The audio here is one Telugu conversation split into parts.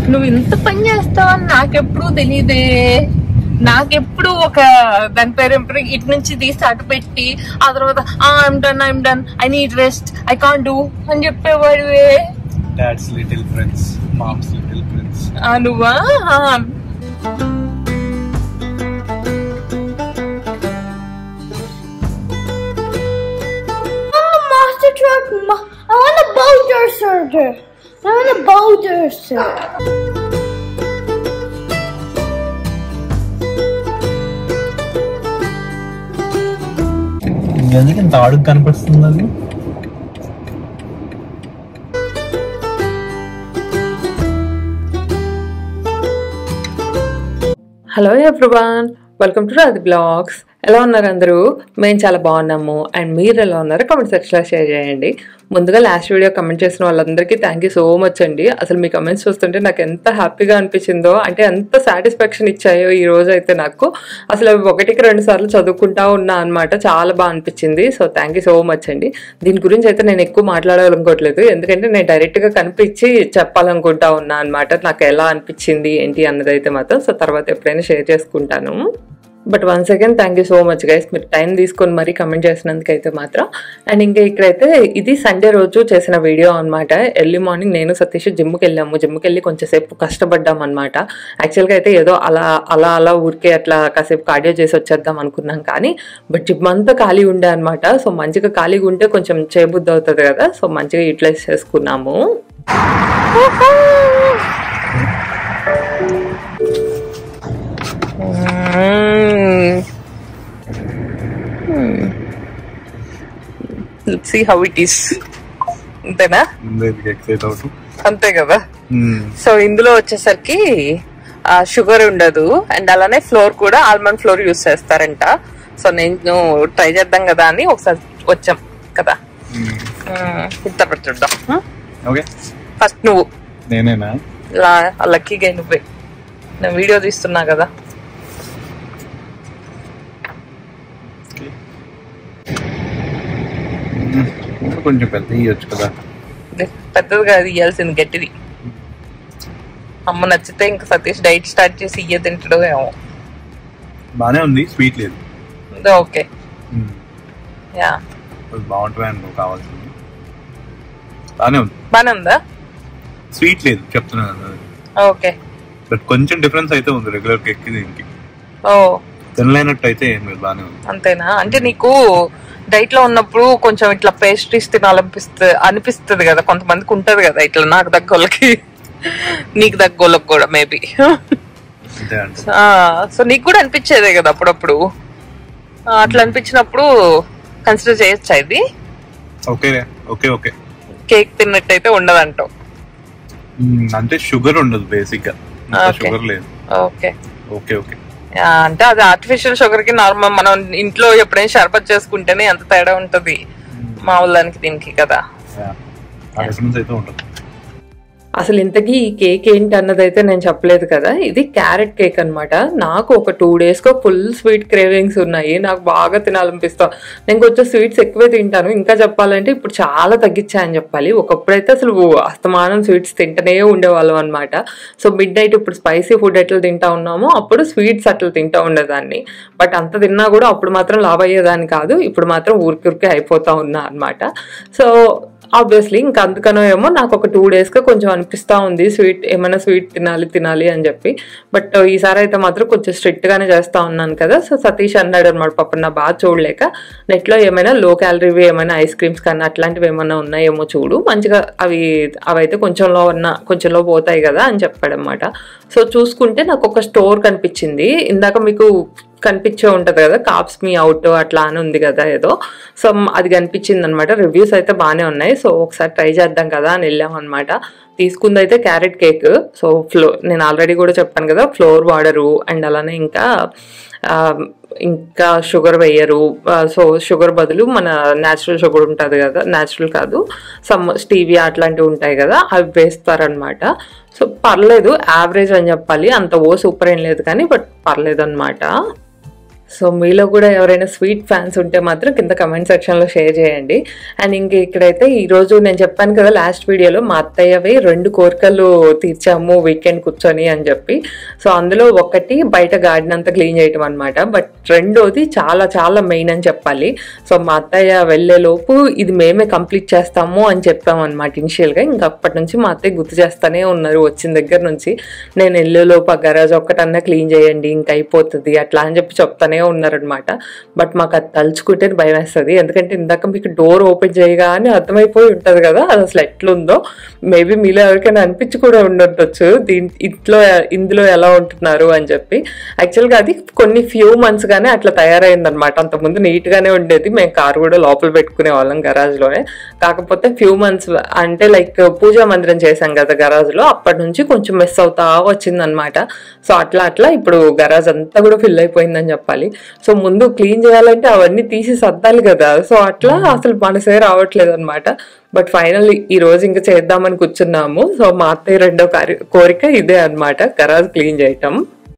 నువ్వు ఇంత పని చేస్తావని నాకెప్పుడు తెలియదే. నాకెప్పుడు ఒక దాని పేరు ఇటు నుంచి తీసి అటు పెట్టి ఆ తర్వాత I'm done I need rest I can't do అని చెప్పేవాడివే. Dad's little friends, mom's little friends. నువ్వా? Master truck, I want a boulder, sir. I want a boulder, sir. ఎందుకు ఇంత అడుగు కనిపిస్తుంది అది? Hello everyone, welcome to Radhi blogs. ఎలా ఉన్నారు అందరూ? మేము చాలా బాగున్నాము. అండ్ మీరు ఎలా ఉన్నారో కామెంట్ సెక్షన్లో షేర్ చేయండి. ముందుగా లాస్ట్ వీడియో కమెంట్ చేసిన వాళ్ళందరికీ థ్యాంక్ యూ సో మచ్ అండి. అసలు మీ కమెంట్స్ చూస్తుంటే నాకు ఎంత హ్యాపీగా అనిపించిందో, అంటే ఎంత సాటిస్ఫాక్షన్ ఇచ్చాయో ఈ రోజు అయితే నాకు. అసలు ఒకటికి 2 సార్లు చదువుకుంటా ఉన్నా అనమాట. చాలా బాగా అనిపించింది. So thank you so much అండి. దీని గురించి అయితే నేను ఎక్కువ మాట్లాడాలనుకోవట్లేదు, ఎందుకంటే నేను డైరెక్ట్గా కనిపించి చెప్పాలనుకుంటా ఉన్నా అనమాట నాకు ఎలా అనిపించింది ఏంటి అన్నది అయితే మాత్రం. సో తర్వాత ఎప్పుడైనా షేర్ చేసుకుంటాను. But once again thank you so much guys, మీరు టైం తీసుకొని మరీ కమెంట్ చేసినందుకైతే మాత్రం. అండ్ ఇంకా ఇక్కడైతే ఇది సండే రోజు చేసిన వీడియో అనమాట. ఎర్లీ మార్నింగ్ నేను సతీష్ జిమ్కి వెళ్ళాము. జిమ్కి వెళ్ళి కొంచెంసేపు కష్టపడ్డాం అనమాట. యాక్చువల్గా అయితే ఏదో అలా ఊరికే అట్లా కాసేపు కార్డియో చేసి వచ్చేద్దాం అనుకున్నాం, కానీ బట్ జిమ్ అంతా ఖాళీ ఉండే అనమాట. సో మంచిగా ఖాళీగా ఉంటే కొంచెం చేయబుద్ధి అవుతుంది కదా, సో మంచిగా యూటిలైజ్ చేసుకున్నాము. Let's see how it is. అంతేనా? అంతే కదా. సో ఇందులో వచ్చేసరికి షుగర్ ఉండదు, అండ్ అలానే ఫ్లోర్ కూడా ఆల్మండ్ ఫ్లోర్ యూస్ చేస్తారంట. సో నేను ట్రై చేద్దాం కదా అని ఒకసారి వచ్చాం కదా. ఇద్దరు చూద్దాం. ఫస్ట్ నువ్వు. నేనేనా? లక్కీగా నువ్వే. నేను వీడియో తీస్తున్నా కదా. కొంచెం పెద్ద ఇవ్వచ్చు కదా. పెద్దదిగా ఇయ్యాల్సింది, గట్టిది. అమ్మ నచ్చితే ఇంకా సతీష్ డైట్ స్టార్ట్ చేసి ఇయ్య తింటాడో ఏమో. బానే ఉంది, స్వీట్ లేదు. ఓకే, యా బాగుంటుంది అనుకో. కావాల్సింది బానే ఉంది. బానే ఉందా? స్వీట్ లేదు చెప్తున్నాను. ఓకే, బట్ కొంచెం డిఫరెన్స్ అయితే ఉంది రెగ్యులర్ కేక్ కి దీనికి. ఓ తినలేనట్టు అయితే ఏం లేదు, బానే ఉంది. అంతేనా? అంటే నీకు డైట్ లో ఉన్నప్పుడు కొంచెం ఇట్లా పేస్ట్రీస్ అనిపిస్తుంది కదా, కొంతమందికి ఉంటది కదా ఇట్లా. నాకు దగ్గోళ్ళకి, నీకు దగ్గోళ్ళకి కూడా మేబీ. సో నీకు కూడా అనిపించేదే కదా అప్పుడప్పుడు. అట్లా అనిపించినప్పుడు కన్సిడర్ చేయొచ్చా ఇది? Okay okay okay. కేక్ తిన్నట్టయితే ఉండదంటావు? అంటే షుగర్ ఉండదు బేసిక్ గా, షుగర్ లేదు. Okay okay okay. అంటే అది ఆర్టిఫిషియల్ షుగర్ కి నార్మల్ మనం ఇంట్లో ఎప్పుడైనా షర్బత్ చేసుకుంటేనే ఎంత తేడా ఉంటది మామూలు దానికి దీనికి కదా. అసలు ఇంతకీ ఈ కేక్ ఏంటి అన్నది అయితే నేను చెప్పలేదు కదా. ఇది క్యారెట్ కేక్ అనమాట. నాకు ఒక 2 days గా ఫుల్ స్వీట్ క్రేవింగ్స్ ఉన్నాయి. నాకు బాగా తినాలనిపిస్తా. నేను కొంచెం స్వీట్స్ ఎక్కువే తింటాను. ఇంకా చెప్పాలంటే ఇప్పుడు చాలా తగ్గించాయని చెప్పాలి. ఒకప్పుడైతే అసలు అస్తమానం స్వీట్స్ తింటూనే ఉండేవాళ్ళం అనమాట. సో మిడ్ నైట్ ఇప్పుడు స్పైసీ ఫుడ్ ఎట్లా తింటా ఉన్నామో అప్పుడు స్వీట్స్ అట్లా తింటా ఉండేదాన్ని. బట్ అంత తిన్నా కూడా అప్పుడు మాత్రం లావ్ అయ్యేదాన్ని కాదు. ఇప్పుడు మాత్రం ఊరికే అయిపోతా ఉన్నా అనమాట. సో ఆబ్వియస్లీ ఇంకా అందుకనో ఏమో నాకు ఒక 2 days గా కొంచెం అనిపిస్తా ఉంది ఏమైనా స్వీట్ తినాలి అని చెప్పి. బట్ ఈసారి అయితే మాత్రం కొంచెం స్ట్రిక్ట్ గానే చేస్తా ఉన్నాను కదా. సో సతీష్ అన్నాడు అనమాట, పాప నా బాగా చూడలేక, నెట్ లో ఏమైనా లో క్యాలరీవి ఏమైనా ఐస్ క్రీమ్స్ కానీ అట్లాంటివి ఏమైనా ఉన్నాయేమో చూడు, మంచిగా అవైతే కొంచెంలో పోతాయి కదా అని చెప్పాడు అనమాట. సో చూసుకుంటే నాకు ఒక స్టోర్ కనిపించింది. ఇందాక మీకు కనిపించే ఉంటది కదా, కాప్స్ మీ అవుట్ అట్లా అని ఉంది కదా ఏదో. సో అది కనిపించింది అనమాట. రివ్యూస్ అయితే బాగానే ఉన్నాయి. సో ఒకసారి ట్రై చేద్దాం కదా అని వెళ్ళాం అనమాట. తీసుకుంది అయితే క్యారెట్ కేక్. సో నేను ఆల్రెడీ కూడా చెప్పాను కదా, ఫ్లోర్ వాడరు, అండ్ అలానే ఇంకా షుగర్ వేయరు. సో షుగర్ బదులు మన న్యాచురల్ షుగర్ ఉంటుంది కదా, న్యాచురల్ కాదు స్టీవియా అట్లాంటివి ఉంటాయి కదా, అవి వేస్తారనమాట. సో పర్లేదు, యావరేజ్ అని చెప్పాలి. అంత సూపర్ ఏం లేదు కానీ బట్ పర్లేదు అనమాట. సో మీలో కూడా ఎవరైనా స్వీట్ ఫ్యాన్స్ ఉంటే మాత్రం కింద కమెంట్ సెక్షన్లో షేర్ చేయండి. అండ్ ఇంక ఇక్కడైతే ఈరోజు నేను చెప్పాను కదా లాస్ట్ వీడియోలో మా అత్తయ్యవి 2 కోరికలు తీర్చాము వీకెండ్ కూర్చొని అని చెప్పి. సో అందులో ఒకటి బయట గార్డెన్ అంతా క్లీన్ చేయటం అనమాట. బట్ రెండోది చాలా చాలా మెయిన్ అని చెప్పాలి. సో మా అత్తయ్య వెళ్ళేలోపు ఇది మేమే కంప్లీట్ చేస్తాము అని చెప్పాము అనమాట ఇనిషియల్గా. ఇంకా అప్పటి నుంచి మా అత్తయ్య గుర్తు చేస్తూనే ఉన్నారు వచ్చిన దగ్గర నుంచి. నేను వెళ్ళేలోపు ఆ గరాజ్ ఒక్కటన్నా క్లీన్ చేయండి ఇంకా అయిపోతుంది అట్లా అని చెప్పి చెప్తానే ఉన్నారనమాట. బట్ మాకు అది తలుచుకుంటే భయం వేస్తుంది. ఎందుకంటే ఇందాక మీకు డోర్ ఓపెన్ చేయగానే అర్థమైపోయి ఉంటుంది కదా అది అసలు ఎట్లుందో. మేబీ మీలో ఎవరికైనా అనిపించి కూడా ఉండొచ్చు ఇందులో ఎలా ఉంటున్నారు అని చెప్పి. యాక్చువల్గా అది కొన్ని ఫ్యూ మంత్స్ గానే అట్లా తయారైందనమాట. అంతకుముందు నీట్ గానే ఉండేది. మేము కారు కూడా లోపల పెట్టుకునే వాళ్ళం గరాజ్ లోనే. కాకపోతే ఫ్యూ మంత్స్ అంటే లైక్ పూజా మందిరం చేశాం కదా గరాజ్ లో, అప్పటి నుంచి కొంచెం మెస్ అవుతా వచ్చిందనమాట. సో అట్లా ఇప్పుడు గరాజ్ అంతా కూడా ఫిల్ అయిపోయిందని చెప్పాలి. సో ముందు క్లీన్ చేయాలంటే అవన్నీ తీసి సర్దాలి కదా. సో అట్లా అసలు మనసే రావట్లేదు అనమాట. బట్ ఫైనల్ ఈ రోజు ఇంకా చేద్దామని కూర్చున్నాము. సో మా అత్తయ్య రెండో కోరిక ఇదే అనమాట, గరాజ్ క్లీన్ చేయటం.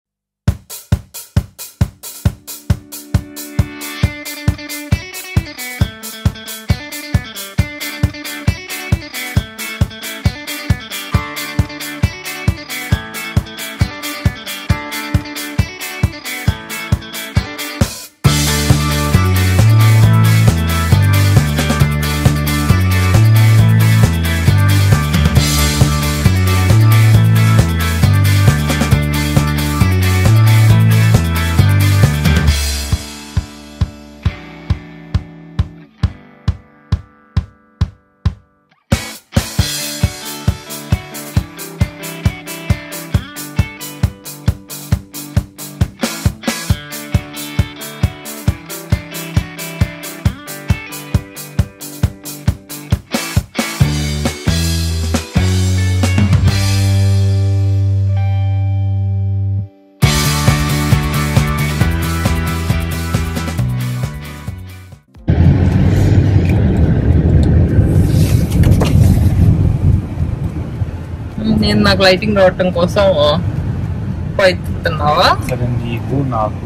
నేను నాకు లైటింగ్ రావటం కోసం ప్రయత్నిస్తున్నావా? నీకు నాకు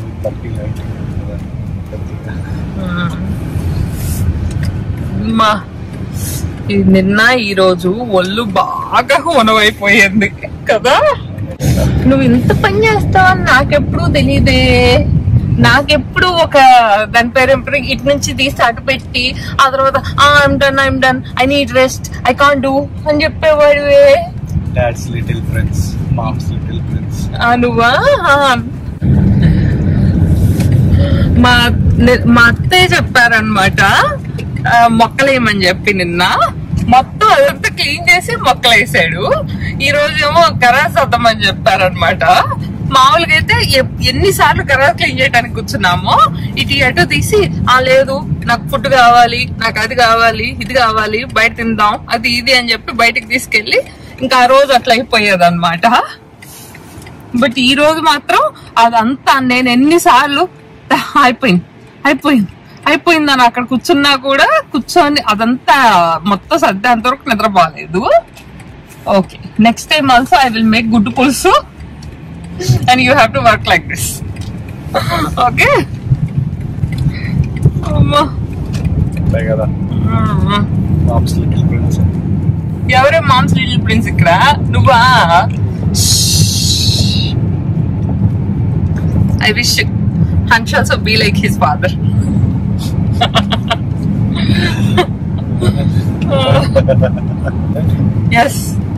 నిన్న ఈరోజు ఒళ్ళు బాగా హోనమైపోయింది కదా. నువ్వు ఇంత పని చేస్తావని నాకెప్పుడు తెలియదే. నాకెప్పుడు ఒక దాని పేరు ఇటు నుంచి తీసి అటు పెట్టి ఆ తర్వాత I'm done I need rest I can't do అని చెప్పేవాడివే. Dad's little prince, mom's little prince. నువ్వా? మా అత్తయ్య చెప్పారనమాట మొక్కలేమని చెప్పి. నిన్న మొత్తం అదంతా క్లీన్ చేసి మొక్కలేసాడు. ఈ రోజు ఏమో గరాజ్ వద్దామని చెప్పారనమాట. మామూలుగా అయితే ఎన్నిసార్లు గరాజ్ క్లీన్ చేయడానికి కూర్చున్నామో ఇటు అటు తీసి లేదు నాకు ఫుడ్ కావాలి, నాకు అది కావాలి, ఇది కావాలి, బయట తిందాం అది ఇది అని చెప్పి బయటకు తీసుకెళ్లి ఇంకా ఆ రోజు అట్లా అయిపోయేది అనమాట. బట్ ఈ రోజు మాత్రం అదంతా నేను ఎన్నిసార్లు అయిపోయిందని అక్కడ కూర్చున్నా కూడా కూర్చొని అదంతా మొత్తం సర్దేంత వరకు నిద్రపోలేదు. Okay, next time also I will make guddu pulusu and you have to work like this. Okay? కదా mom's little prince. ఎవరే mom's little prince ఇక్కడ? నువ్వా? I wish Hansh also be like his father. Yes.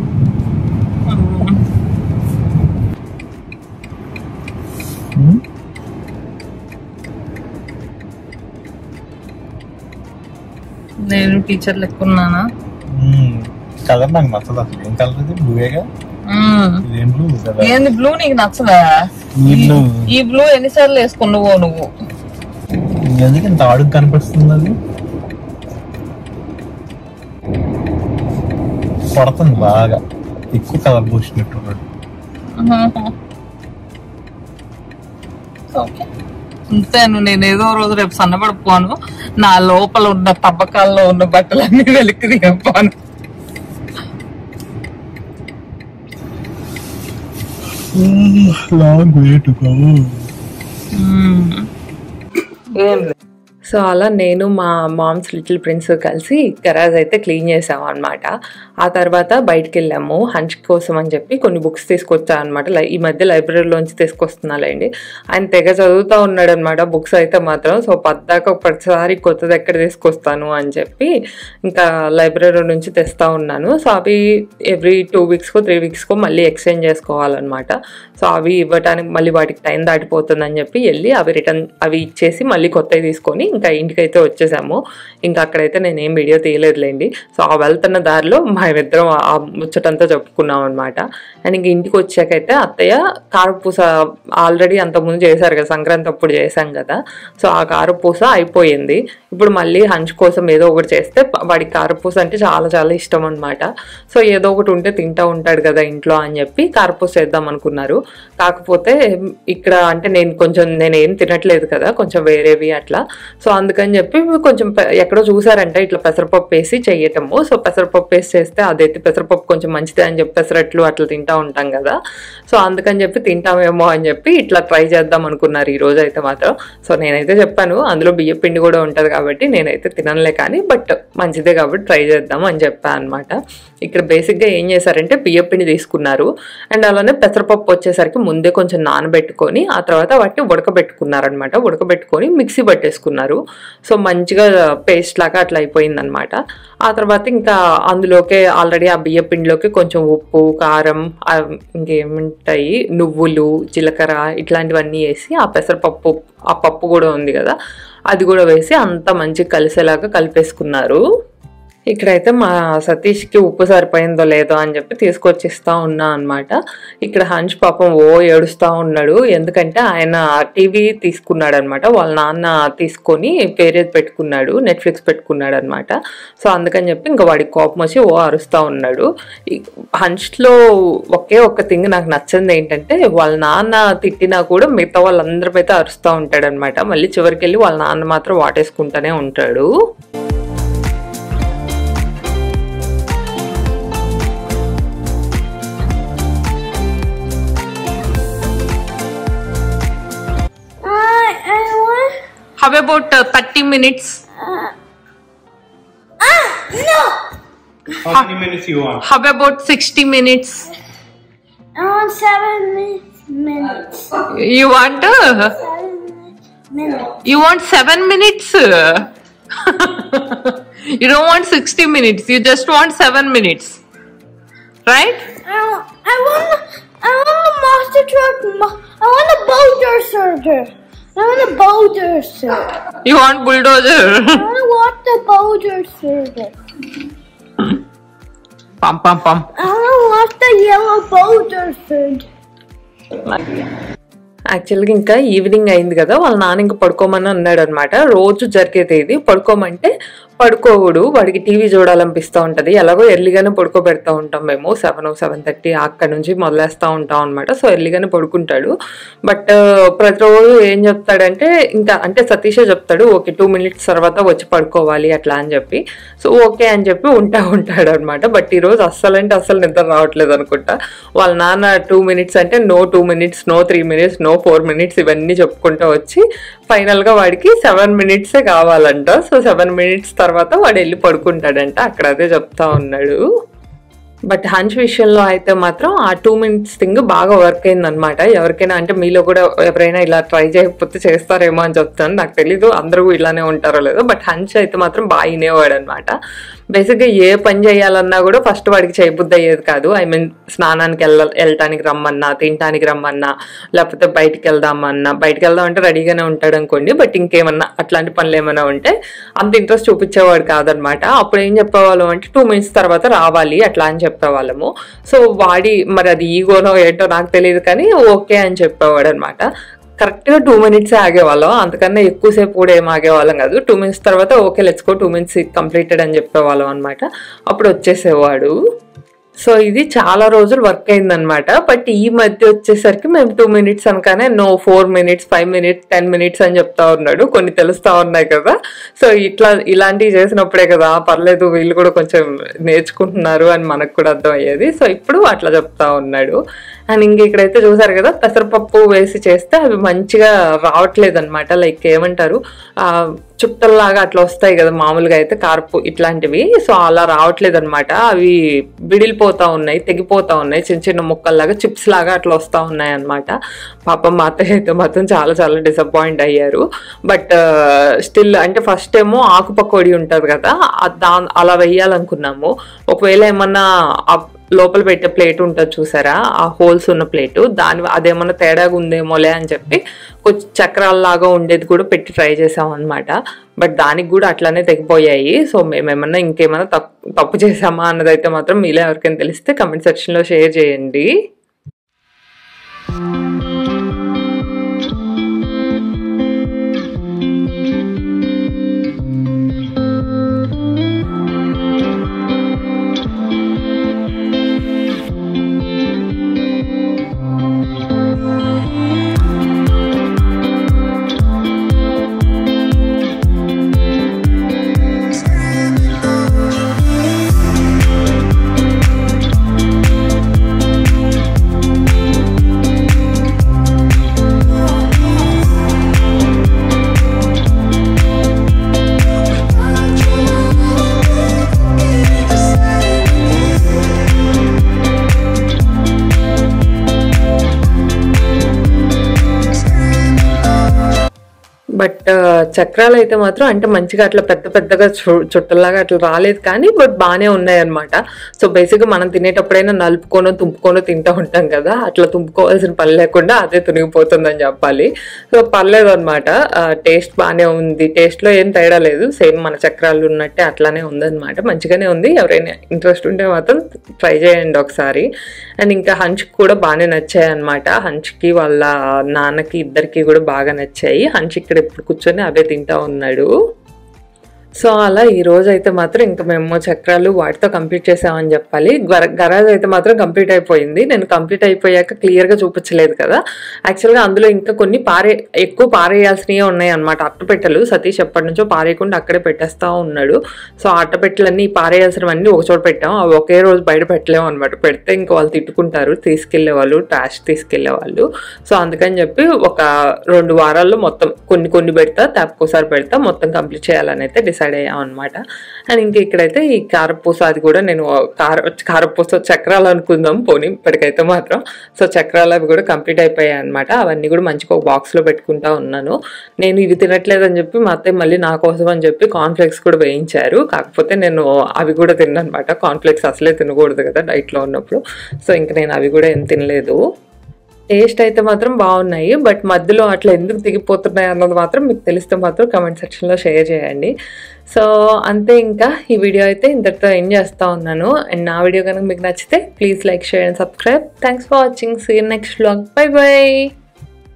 నేను టీచర్ లెక్కున్నానా? కలర్ నాకు నచ్చదు అసలు. ఏం కలర్ ఇది? బ్లూయేగా? ఇదేం బ్లూ కదా? ఏంది బ్లూ నీకు నచ్చదా? ఈ బ్లూ ఎన్నిసార్లు వేసుకున్నావో నువ్వు? ఎందుకు ఇంత అడుగు కనిపిస్తుంది? అది పడుతుంది బాగా, ఎక్కువ కలర్ పూసినట్టున్నాడు. అంతేను, నేను ఏదో రోజు రేపు సన్నపడిపోను, నా లోపల ఉన్న తవ్వకాల్లో ఉన్న బట్టలన్నీ వెలికి తీయపోను. Long way to go. ఏం లేదు. సో అలా నేను మా మామ్స్ లిటిల్ ప్రిన్స్ కలిసి గరాజ్ అయితే క్లీన్ చేసాము అనమాట. ఆ తర్వాత బయటికి వెళ్ళాము హంచ్ కోసం అని చెప్పి కొన్ని బుక్స్ తీసుకొచ్చా అనమాట. ఈ మధ్య లైబ్రరీలోంచి తీసుకొస్తున్నాలేండి. ఆయన తెగ చదువుతూ ఉన్నాడు అనమాట బుక్స్ అయితే మాత్రం. సో పద్దాక ఒకసారి కొత్తది ఎక్కడ తీసుకొస్తాను అని చెప్పి ఇంకా లైబ్రరీ నుంచి తెస్తూ ఉన్నాను. సో అవి ఎవ్రీ 2 వీక్స్కో 3 వీక్స్కో మళ్ళీ ఎక్స్చేంజ్ చేసుకోవాలన్నమాట. సో అవి ఇవ్వడానికి మళ్ళీ వాటికి టైం దాటిపోతుందని చెప్పి వెళ్ళి అవి ఇచ్చేసి మళ్ళీ కొత్తవి తీసుకొని ఇంకా ఇంటికైతే వచ్చేసాము. ఇంకా అక్కడైతే నేనేం వీడియో తీయలేదులేండి. సో ఆ వెళ్తున్న దారిలో మేమిద్దరం ఆ ముచ్చటంతా చెప్పుకున్నాం అనమాట. అండ్ ఇంక ఇంటికి వచ్చాకైతే అత్తయ్య కారపూస ఆల్రెడీ అంతకుముందు చేశారు కదా, సంక్రాంతి అప్పుడు చేశాం కదా. సో ఆ కారపూస అయిపోయింది. ఇప్పుడు మళ్ళీ హంచ్ కోసం ఏదో ఒకటి చేస్తే వాడికి కారపూస అంటే చాలా చాలా ఇష్టం అనమాట. సో ఏదో ఒకటి ఉంటే తింటూ ఉంటాడు కదా ఇంట్లో అని చెప్పి కారపూస చేద్దాం అనుకున్నారు. కాకపోతే ఇక్కడ అంటే నేనేం తినట్లేదు కదా, కొంచెం వేరేవి అట్లా. సో అందుకని చెప్పి కొంచెం ఎక్కడో చూసారంట ఇట్లా పెసరపప్పు వేసి చెయ్యటము. సో పెసరపప్పు వేసి చేస్తే అదైతే పెసరపప్పు కొంచెం మంచిదే అని చెప్పి పెసరట్లు అట్లా తింటూ ఉంటాం కదా. సో అందుకని చెప్పి తింటామేమో అని చెప్పి ఇట్లా ట్రై చేద్దాం అనుకున్నారు ఈ రోజు అయితే మాత్రం. సో నేనైతే చెప్పాను అందులో బియ్య పిండి కూడా ఉంటుంది కాబట్టి నేనైతే తినలే కానీ బట్ మంచిదే కాబట్టి ట్రై చేద్దాం అని చెప్పాను అనమాట. ఇక్కడ బేసిక్గా ఏం చేశారంటే బియ్య పిండి తీసుకున్నారు అండ్ అలానే పెసరపప్పు వచ్చేసరికి ముందే కొంచెం నానబెట్టుకొని ఆ తర్వాత వాటిని ఉడకబెట్టుకున్నారనమాట. ఉడకబెట్టుకొని మిక్సీ పట్టేసుకున్నారు. సో మంచిగా పేస్ట్ లాగా అట్లా అయిపోయిందనమాట. ఆ తర్వాత ఇంకా అందులోకే ఆల్రెడీ ఆ బియ్య పిండిలోకి కొంచెం ఉప్పు కారం ఇంకేముంటాయి నువ్వులు జీలకర్ర ఇట్లాంటివన్నీ వేసి ఆ పెసరపప్పు ఆ పప్పు కూడా ఉంది కదా అది కూడా వేసి అంతా మంచిగా కలిసేలాగా కలిపేసుకున్నారు. ఇక్కడైతే మా సతీష్కి ఉప్పు సరిపోయిందో లేదో అని చెప్పి తీసుకొచ్చిస్తూ ఉన్నా అనమాట. ఇక్కడ హంచ్ పాపం ఏడుస్తూ ఉన్నాడు. ఎందుకంటే ఆయన టీవీ తీసుకున్నాడు అనమాట. వాళ్ళ నాన్న తీసుకొని పేరేది పెట్టుకున్నాడు, నెట్ఫ్లిక్స్ పెట్టుకున్నాడు అనమాట. సో అందుకని చెప్పి ఇంకా వాడికి కోపం వచ్చి అరుస్తూ ఉన్నాడు. హంచ్లో ఒక్క థింగ్ నాకు నచ్చింది ఏంటంటే వాళ్ళ నాన్న తిట్టినా కూడా మిగతా వాళ్ళందరి అయితే అరుస్తూ ఉంటాడు అనమాట. మళ్ళీ చివరికి వెళ్ళి వాళ్ళ నాన్న మాత్రం వాటేసుకుంటూనే ఉంటాడు. How about 30 minutes? No! How many minutes you want? How about 60 minutes? I want 7 minutes. You want? 7 minutes. You want 7 minutes? You don't want 60 minutes. You just want 7 minutes. Right? I want the monster truck. I want the bulldozer. I want a bulldozer. You want bulldozer? I want to watch the bulldozer. Pum pum pum. I want to watch the yellow bulldozer. యాక్చువల్గా ఇంకా ఈవినింగ్ అయింది కదా వాళ్ళ నాన్న ఇంకా పడుకోమని అన్నాడు అనమాట. రోజు జరిగేది ఇది. పడుకోమంటే పడుకోవుడు, వాడికి టీవీ చూడాలనిపిస్తూ ఉంటుంది. ఎలాగో ఎర్లీగానే పడుకోబెడతా ఉంటాం మేము 7-7:30 అక్కడ నుంచి మొదలేస్తూ ఉంటాం అనమాట. సో ఎర్లీగానే పడుకుంటాడు. బట్ ప్రతిరోజు ఏం చెప్తాడంటే ఇంకా అంటే సతీషే చెప్తాడు ఓకే 2 minutes తర్వాత వచ్చి పడుకోవాలి అట్లా అని చెప్పి. సో ఓకే అని చెప్పి ఉంటాడు అనమాట. బట్ ఈరోజు అస్సలు నిద్ర రావట్లేదు అనుకుంటా. వాళ్ళ నాన్న 2 minutes అంటే no 2 minutes, no 3 minutes, no 4 minutes ఇవన్నీ చెప్పుకుంటూ వచ్చి ఫైనల్గా వాడికి 7 minutes కావాలంట. సో 7 minutes తర్వాత వాడు వెళ్ళి పడుకుంటాడంట. అక్కడ అదే చెప్తా ఉన్నాడు. బట్ హంచ్ విషయంలో అయితే మాత్రం ఆ 2 minutes థింగ్ బాగా వర్క్ అయింది అనమాట. ఎవరికైనా అంటే మీలో కూడా ఎవరైనా ఇలా ట్రై చేయకపోతే చేస్తారేమో అని చెప్తాను. నాకు తెలీదు అందరూ ఇలానే ఉంటారో లేదో. బట్ హంచ్ అయితే మాత్రం బాగా వినేవాడు అనమాట. బేసిక్గా ఏ పని చేయాలన్నా కూడా ఫస్ట్ వాడికి చేయబుద్ధి అయ్యేది కాదు. ఐ మీన్ స్నానానికి వెళ్ళటానికి రమ్మన్నా, తినటానికి రమ్మన్నా, లేకపోతే బయటికి వెళ్దాం అంటే రెడీగానే ఉంటాడు అనుకోండి. బట్ ఇంకేమన్నా అట్లాంటి పనులు ఏమైనా ఉంటే అంత ఇంట్రెస్ట్ చూపించేవాడు కాదనమాట. అప్పుడు ఏం చెప్పేవాళ్ళం అంటే 2 minutes తర్వాత రావాలి అట్లా అని చెప్పేవాళ్ళము. సో వాడి మరి అది ఈగోనో ఏంటో నాకు తెలియదు కానీ ఓకే అని చెప్పేవాడు అనమాట. కరెక్ట్గా 2 minutes ఆగేవాళ్ళం. అంతకన్నా ఎక్కువసేపు కూడా ఏం ఆగేవాళ్ళం కాదు. 2 minutes తర్వాత okay let's go 2 minutes completed అని చెప్పేవాళ్ళం అనమాట. అప్పుడు వచ్చేసేవాడు. సో ఇది చాలా రోజులు వర్క్ అయిందనమాట. బట్ ఈ మధ్య వచ్చేసరికి మేము 2 minutes అనగానే నో 4 minutes, 5 minutes, 10 minutes అని చెప్తా ఉన్నాడు. కొన్ని తెలుస్తా ఉన్నాయి కదా. సో ఇలాంటివి చేసినప్పుడే కదా పర్లేదు వీళ్ళు కూడా కొంచెం నేర్చుకుంటున్నారు అని మనకు కూడా అర్థం అయ్యేది. సో ఇప్పుడు అట్లా చెప్తా ఉన్నాడు. అండ్ ఇంక ఇక్కడైతే చూసారు కదా పెసరపప్పు వేసి చేస్తే అవి మంచిగా రావట్లేదు అనమాట. లైక్ ఏమంటారు చుట్టల్లాగా అట్లా వస్తాయి కదా మామూలుగా అయితే కారపు ఇట్లాంటివి. సో అలా రావట్లేదు అనమాట. అవి విడిలిపోతా ఉన్నాయి, తెగిపోతా ఉన్నాయి, చిన్న చిన్న ముక్కల్లాగా చిప్స్ లాగా అట్లా వస్తూ ఉన్నాయి అనమాట. పాపం మా అత్తయ్య అయితే మాత్రం చాలా చాలా డిసప్పాయింట్ అయ్యారు. బట్ స్టిల్ అంటే ఫస్ట్ ఏమో ఆకు పకోడీ ఉంటుంది కదా అలా వేయాలనుకున్నాము. ఒకవేళ ఏమన్నా లోపల పెట్టే ప్లేట్ ఉంటుంది చూసారా, ఆ హోల్స్ ఉన్న ప్లేటు, అదేమన్నా తేడాగా ఉందేమోలే అని చెప్పి కొంచెం చక్రాల్లాగా ఉండేది కూడా పెట్టి ట్రై చేసాం అనమాట. బట్ దానికి కూడా అట్లానే తెగిపోయాయి. సో మేమేమన్నా ఇంకేమన్నా తప్పు చేసామా అన్నదైతే మాత్రం మీలో ఎవరికైనా తెలిస్తే కమెంట్ సెక్షన్లో షేర్ చేయండి. బట్ చక్రాలు అయితే మాత్రం అంటే మంచిగా అట్లా పెద్ద పెద్దగా చుట్టలాగా అట్లా రాలేదు కానీ బట్ బాగానే ఉన్నాయన్నమాట. సో బేసిక్గా మనం తినేటప్పుడైనా నలుపుకోనో తుంపుకోనో తింటూ ఉంటాం కదా, అట్లా తుంపుకోవాల్సిన పని లేకుండా అదే తునిగిపోతుందని చెప్పాలి. సో పర్లేదు అనమాట, టేస్ట్ బాగానే ఉంది, టేస్ట్లో ఏం తేడా లేదు, సేమ్ మన చక్రాలు ఉన్నట్టే అట్లానే ఉందన్నమాట. మంచిగానే ఉంది. ఎవరైనా ఇంట్రెస్ట్ ఉంటే మాత్రం ట్రై చేయండి ఒకసారి. అండ్ ఇంకా హంచ్కి కూడా బాగానే నచ్చాయి అనమాట. హంచ్కి వాళ్ళ నాన్నకి ఇద్దరికి కూడా బాగా నచ్చాయి. హంచ్ ఇక్కడ ఇప్పుడు కూర్చొని అవే తింటా ఉన్నాడు. సో అలా ఈ రోజు అయితే మాత్రం ఇంకా మేము చక్రాలు వాటితో కంప్లీట్ చేసామని చెప్పాలి. గరాజ్ అయితే మాత్రం కంప్లీట్ అయిపోయింది. నేను కంప్లీట్ అయిపోయాక క్లియర్గా చూపించలేదు కదా, యాక్చువల్గా అందులో ఇంకా కొన్ని ఎక్కువ పారేయాల్సినవి ఉన్నాయి అనమాట. అట్టపెట్టెలు సతీష్ ఎప్పటి నుంచో పారేయకుండా అక్కడే పెట్టేస్తా ఉన్నాడు. సో ఆ అట్టపెట్టెలన్నీ పారేయాల్సినవన్నీ ఒక చోట పెట్టాం. అవి ఒకే రోజు బయట పెట్టలేము అనమాట. పెడితే ఇంకా వాళ్ళు తిట్టుకుంటారు, తీసుకెళ్లే వాళ్ళు, ట్రాష్ తీసుకెళ్లే వాళ్ళు. సో అందుకని చెప్పి ఒక 2 వారాల్లో మొత్తం కొన్ని పెడతా, తప్పకోసారి పెడతా, మొత్తం కంప్లీట్ చేయాలని అయితే డిసైడ్ అయ్యాం అనమాట. అండ్ ఇంక ఇక్కడైతే ఈ కారపూస, అది కూడా నేను కారపూస చక్రాలు అనుకుందాం పోనీ ఇప్పటికైతే మాత్రం. సో చక్రాలు అవి కూడా కంప్లీట్ అయిపోయాయి అనమాట. అవన్నీ కూడా మంచిగా ఒక బాక్స్లో పెట్టుకుంటా ఉన్నాను. నేను ఇవి తినట్లేదని చెప్పి మా అత్తయ్య మళ్ళీ నా కోసం అని చెప్పి కార్న్ఫ్లేక్స్ కూడా వేయించారు. కాకపోతే నేను అవి కూడా తిన్నానమాట. కార్న్ఫ్లేక్స్ అసలే తినకూడదు కదా డైట్లో ఉన్నప్పుడు. సో ఇంక నేను అవి కూడా ఏం తినలేదు. టేస్ట్ అయితే మాత్రం బాగున్నాయి. బట్ మధ్యలో అట్లా ఎందుకు దిగిపోతున్నాయి అన్నది మాత్రం మీకు తెలిస్తే మాత్రం కమెంట్ సెక్షన్లో షేర్ చేయండి. సో అంతే, ఇంకా ఈ వీడియో అయితే ఇంతటితో ఎండ్ చేస్తూ ఉన్నాను. అండ్ నా వీడియో కనుక మీకు నచ్చితే please like, share and subscribe. Thanks for watching. See you next vlog. Bye by.